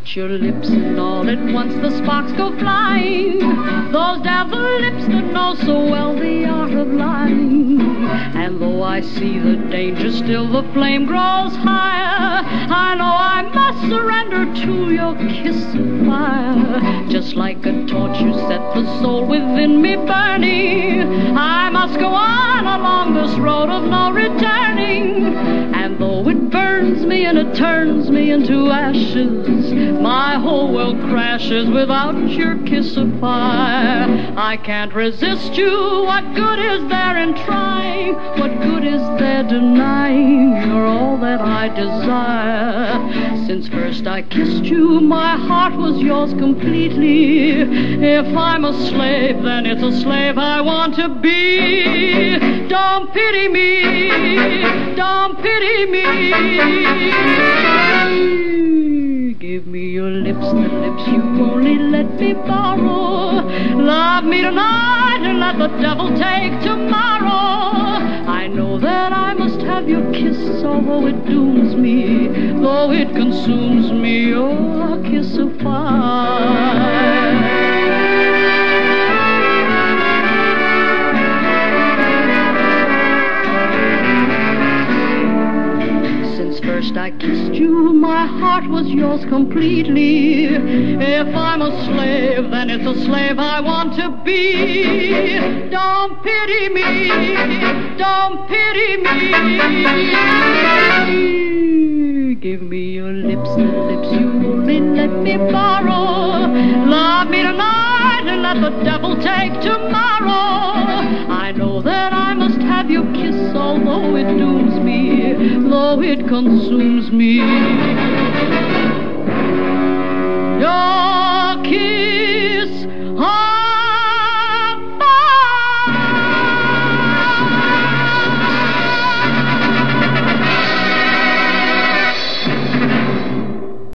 touch your lips and all at once the sparks go flying. Those devil lips that know so well the art of lying. And though I see the danger, still the flame grows higher. I know I must surrender to your kiss of fire. Just like a torch you set the soul within me burning. I must go on along this road of no returning. And though it burns me and it turns me into ashes, my whole world crashes without your kiss of fire. I can't resist you. What good is there in trying? What good is there denying? You're all that I desire. Since first I kissed you, my heart was yours completely. If I'm a slave, then it's a slave I want to be. Don't pity me. Don't pity me. Give me your lips, the lips you only let me borrow. Love me tonight and let the devil take tomorrow. I know that I must have your kiss, although it dooms me, though it consumes me, your kiss of fire. First I kissed you, my heart was yours completely. If I'm a slave, then it's a slave I want to be. Don't pity me, don't pity me. Give me your lips, the lips you only let me borrow. Love me tonight and let the devil take tomorrow. I know that I must have your kiss, although it dooms me, though it consumes me. Your